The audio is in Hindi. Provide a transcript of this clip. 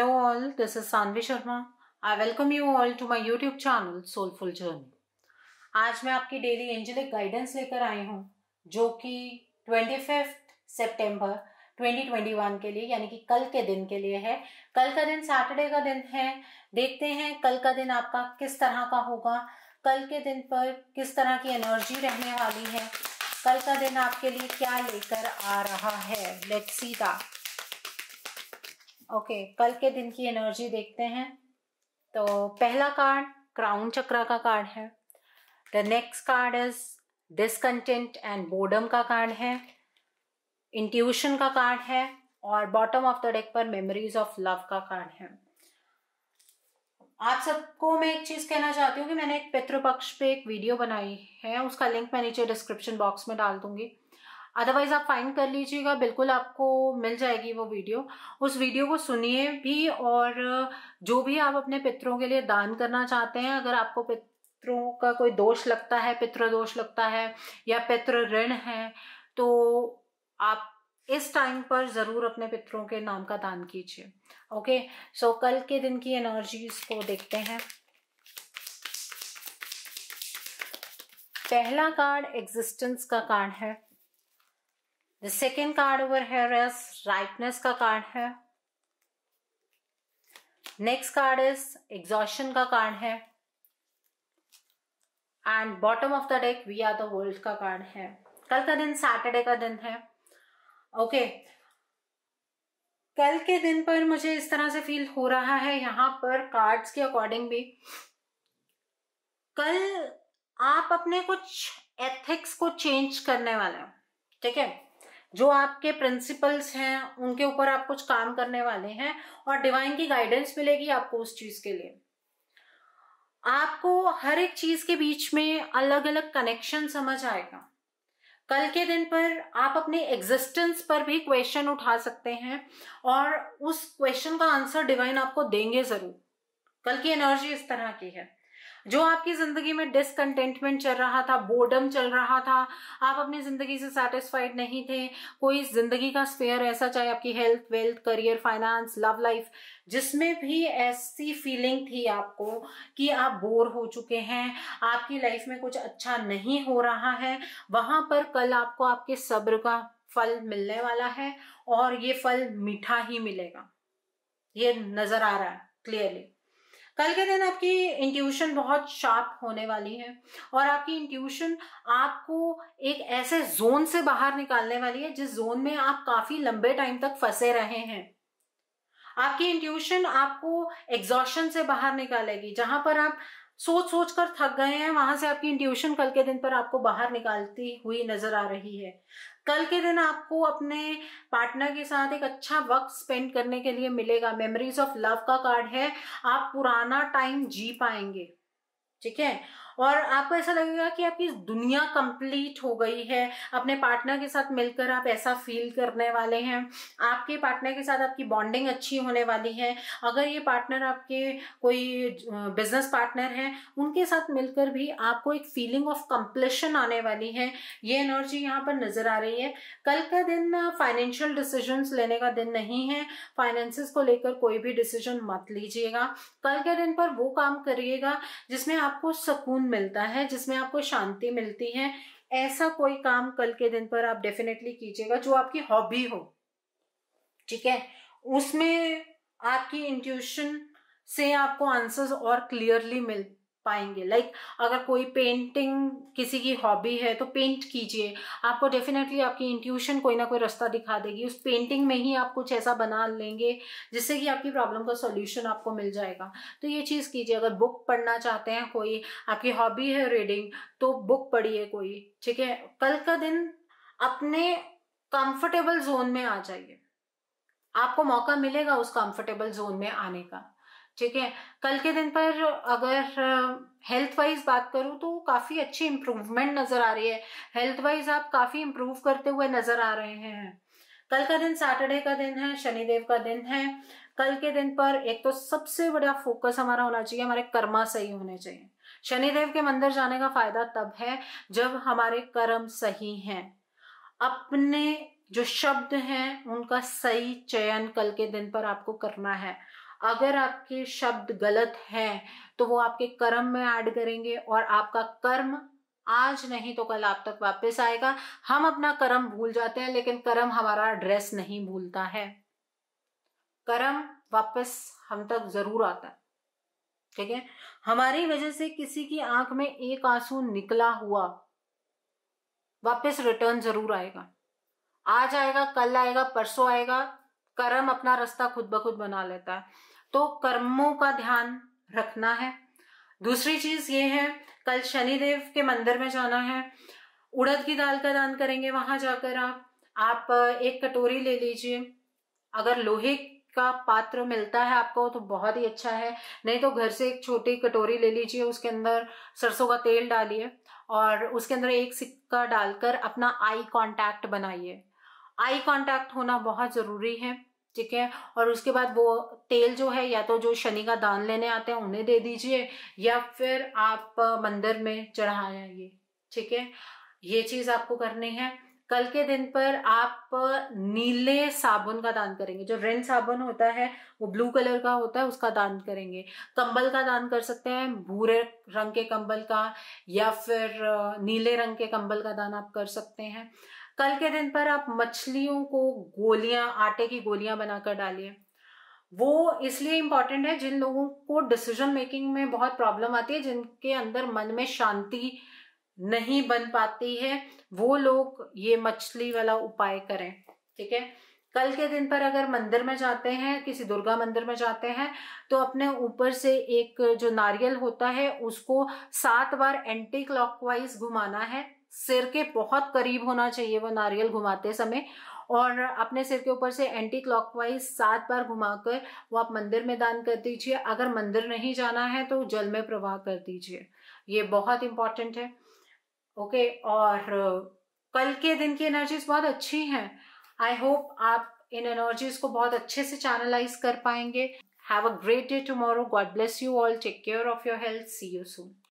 Hello all, this is Sanvi Sharma. I welcome you all to my YouTube channel Soulful Journey. आज मैं आपकी डेली एंजेलिक गाइडेंस लेकर आई हूँ जो कि 25 सितंबर 2021 के लिए यानी कि कल के दिन के लिए है। कल का दिन सैटरडे का दिन है। देखते हैं कल का दिन आपका किस तरह का होगा, कल के दिन पर किस तरह की एनर्जी रहने वाली है, कल का दिन आपके लिए क्या लेकर आ रहा है। Let's see that. ओके, कल के दिन की एनर्जी देखते हैं। तो पहला कार्ड क्राउन चक्रा का कार्ड है। The next card is discontent and boredom का कार्ड है, इंट्यूशन का कार्ड है और बॉटम ऑफ द डेक पर मेमोरीज ऑफ लव का कार्ड है। आप सबको मैं एक चीज कहना चाहती हूँ कि मैंने एक पितृपक्ष पे एक वीडियो बनाई है, उसका लिंक मैं नीचे डिस्क्रिप्शन बॉक्स में डाल दूंगी। अदरवाइज आप फाइंड कर लीजिएगा, बिल्कुल आपको मिल जाएगी वो वीडियो। उस वीडियो को सुनिए भी और जो भी आप अपने पितरों के लिए दान करना चाहते हैं, अगर आपको पितरों का कोई दोष लगता है, पितृ दोष लगता है या पितृ ऋण है, तो आप इस टाइम पर जरूर अपने पितरों के नाम का दान कीजिए। ओके, सो कल के दिन की एनर्जीज को देखते हैं। पहला कार्ड एग्जिस्टेंस का कार्ड है। The second card over here is rightness का कार्ड है। नेक्स्ट कार्ड इज एग्जॉशन का कार्ड है and bottom of the deck we are the world का कार्ड है। कल का दिन सैटरडे का दिन है। ओके, कल के दिन पर मुझे इस तरह से फील हो रहा है यहाँ पर कार्ड्स के अकॉर्डिंग भी, कल आप अपने कुछ एथिक्स को चेंज करने वाले हैं। ठीक है, जो आपके प्रिंसिपल्स हैं उनके ऊपर आप कुछ काम करने वाले हैं और डिवाइन की गाइडेंस मिलेगी आपको उस चीज के लिए। आपको हर एक चीज के बीच में अलग अलग कनेक्शन समझ आएगा। कल के दिन पर आप अपने एग्जिस्टेंस पर भी क्वेश्चन उठा सकते हैं और उस क्वेश्चन का आंसर डिवाइन आपको देंगे जरूर। कल की एनर्जी इस तरह की है। जो आपकी जिंदगी में डिसकंटेंटमेंट चल रहा था, बोर्डम चल रहा था, आप अपनी जिंदगी से सेटिस्फाइड नहीं थे, कोई जिंदगी का स्फेयर ऐसा, चाहे आपकी health, wealth, career, finance, love life, जिसमें भी ऐसी फीलिंग थी आपको कि आप बोर हो चुके हैं, आपकी लाइफ में कुछ अच्छा नहीं हो रहा है, वहां पर कल आपको आपके सब्र का फल मिलने वाला है और ये फल मीठा ही मिलेगा। ये नजर आ रहा है क्लियरली। कल के दिन आपकी इंट्यूशन बहुत शार्प होने वाली है और आपकी इंट्यूशन आपको एक ऐसे जोन से बाहर निकालने वाली है जिस जोन में आप काफी लंबे टाइम तक फंसे रहे हैं। आपकी इंट्यूशन आपको एग्जॉशन से बाहर निकालेगी। जहां पर आप सोच सोच कर थक गए हैं, वहां से आपकी इंट्यूशन कल के दिन पर आपको बाहर निकालती हुई नजर आ रही है। कल के दिन आपको अपने पार्टनर के साथ एक अच्छा वक्त स्पेंड करने के लिए मिलेगा। मेमोरीज ऑफ लव का कार्ड है। आप पुराना टाइम जी पाएंगे। ठीक है, और आपको ऐसा लगेगा कि आपकी दुनिया कंप्लीट हो गई है। अपने पार्टनर के साथ मिलकर आप ऐसा फील करने वाले हैं। आपके पार्टनर के साथ आपकी बॉन्डिंग अच्छी होने वाली है। अगर ये पार्टनर आपके कोई बिजनेस पार्टनर हैं, उनके साथ मिलकर भी आपको एक फीलिंग ऑफ कंप्लीशन आने वाली है। ये एनर्जी यहाँ पर नजर आ रही है। कल का दिन फाइनेंशियल डिसीजंस लेने का दिन नहीं है। फाइनेंसेस को लेकर कोई भी डिसीजन मत लीजिएगा। कल के दिन पर वो काम करिएगा जिसमें आपको सुकून मिलता है, जिसमें आपको शांति मिलती है। ऐसा कोई काम कल के दिन पर आप डेफिनेटली कीजिएगा जो आपकी हॉबी हो। ठीक है, उसमें आपकी इंट्यूशन से आपको आंसर्स और क्लियरली मिल पाएंगे। लाइक अगर कोई पेंटिंग किसी की हॉबी है तो पेंट कीजिए। आपको डेफिनेटली आपकी इंट्यूशन कोई ना कोई रास्ता दिखा देगी। उस पेंटिंग में ही आप कुछ ऐसा बना लेंगे जिससे कि आपकी प्रॉब्लम का सॉल्यूशन आपको मिल जाएगा। तो ये चीज कीजिए। अगर बुक पढ़ना चाहते हैं, कोई आपकी हॉबी है रीडिंग, तो बुक पढ़िए कोई। ठीक है, कल का दिन अपने कंफर्टेबल जोन में आ जाइए। आपको मौका मिलेगा उस कंफर्टेबल जोन में आने का। ठीक है, कल के दिन पर अगर हेल्थ वाइज बात करूं तो काफी अच्छी इंप्रूवमेंट नजर आ रही है। हेल्थ वाइज आप काफी इंप्रूव करते हुए नजर आ रहे हैं। कल का दिन सैटरडे का दिन है, शनिदेव का दिन है। कल के दिन पर एक तो सबसे बड़ा फोकस हमारा होना चाहिए, हमारे कर्मा सही होने चाहिए। शनिदेव के मंदिर जाने का फायदा तब है जब हमारे कर्म सही हैं। अपने जो शब्द हैं उनका सही चयन कल के दिन पर आपको करना है। अगर आपके शब्द गलत हैं तो वो आपके कर्म में ऐड करेंगे और आपका कर्म आज नहीं तो कल आप तक वापस आएगा। हम अपना कर्म भूल जाते हैं लेकिन कर्म हमारा एड्रेस नहीं भूलता है। कर्म वापस हम तक जरूर आता है, ठीक है। हमारी वजह से किसी की आंख में एक आंसू निकला हुआ वापस रिटर्न जरूर आएगा। आज आएगा, कल आएगा, परसों आएगा। कर्म अपना रास्ता खुद ब खुद बना लेता है, तो कर्मों का ध्यान रखना है। दूसरी चीज ये है, कल शनिदेव के मंदिर में जाना है, उड़द की दाल का दान करेंगे। वहां जाकर आप एक कटोरी ले लीजिए। अगर लोहे का पात्र मिलता है आपको तो बहुत ही अच्छा है, नहीं तो घर से एक छोटी कटोरी ले लीजिए, उसके अंदर सरसों का तेल डालिए और उसके अंदर एक सिक्का डालकर अपना आई कांटेक्ट बनाइए। आई कांटेक्ट होना बहुत जरूरी है, ठीक है। और उसके बाद वो तेल जो है या तो जो शनि का दान लेने आते हैं उन्हें दे दीजिए या फिर आप मंदिर में चढ़ा आइए, ठीक है। ये चीज आपको करनी है। कल के दिन पर आप नीले साबुन का दान करेंगे। जो रिन साबुन होता है वो ब्लू कलर का होता है, उसका दान करेंगे। कंबल का दान कर सकते हैं, भूरे रंग के कंबल का या फिर नीले रंग के कंबल का दान आप कर सकते हैं। कल के दिन पर आप मछलियों को गोलियां, आटे की गोलियां बनाकर डालिए। वो इसलिए इंपॉर्टेंट है जिन लोगों को डिसीजन मेकिंग में बहुत प्रॉब्लम आती है, जिनके अंदर मन में शांति नहीं बन पाती है, वो लोग ये मछली वाला उपाय करें, ठीक है। कल के दिन पर अगर मंदिर में जाते हैं, किसी दुर्गा मंदिर में जाते हैं, तो अपने ऊपर से एक जो नारियल होता है उसको 7 बार एंटी क्लॉकवाइज घुमाना है। सिर के बहुत करीब होना चाहिए वो नारियल घुमाते समय, और अपने सिर के ऊपर से एंटी क्लॉकवाइज 7 बार घुमाकर वो आप मंदिर में दान कर दीजिए। अगर मंदिर नहीं जाना है तो जल में प्रवाह कर दीजिए, ये बहुत इंपॉर्टेंट है, ओके। और कल के दिन की एनर्जीज बहुत अच्छी हैं। आई होप आप इन एनर्जीज को बहुत अच्छे से चैनलाइज कर पाएंगे। Have a great day tomorrow. God bless you all. Take care of your health. See you soon.